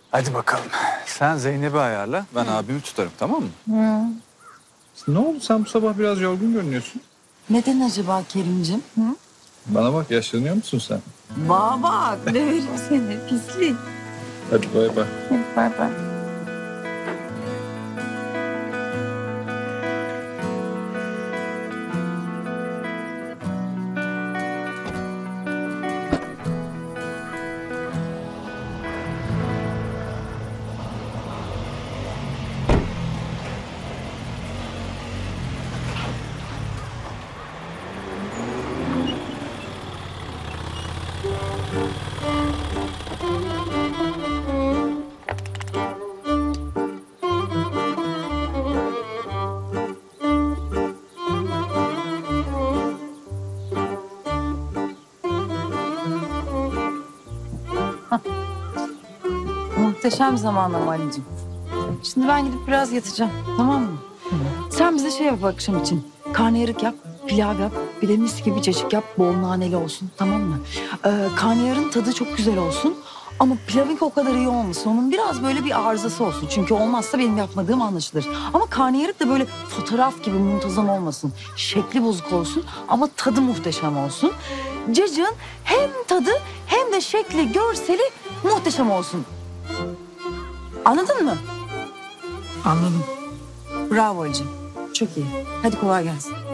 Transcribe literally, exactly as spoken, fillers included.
Hadi bakalım. Sen Zeynep'i ayarla, ben Hı. abimi tutarım, tamam mı? Hı. Ne oldu? Sen bu sabah biraz yorgun görünüyorsun. Neden acaba Kerimcim? Hı? Bana bak, yaşlanıyor musun sen? Bana bak, ne verim seni pislik. Hadi bay bay. Hadi bay bay. Muhteşem zamanlama Ali'cim. Şimdi ben gidip biraz yatacağım, tamam mı? Hı. Sen bize şey yap akşam için. Karnıyarık yap, pilav yap, bir de mis gibi cacık yap, bol naneli olsun, tamam mı? Ee, karnıyarın tadı çok güzel olsun ama pilavınki o kadar iyi olmasın. Onun biraz böyle bir arızası olsun. Çünkü olmazsa benim yapmadığım anlaşılır. Ama karnıyarık da böyle fotoğraf gibi muntazam olmasın. Şekli bozuk olsun ama tadı muhteşem olsun. Cacığın hem tadı hem de şekli, görseli muhteşem olsun. Anladın mı? Anladım. Bravo Ali'cim. Çok iyi. Hadi kolay gelsin.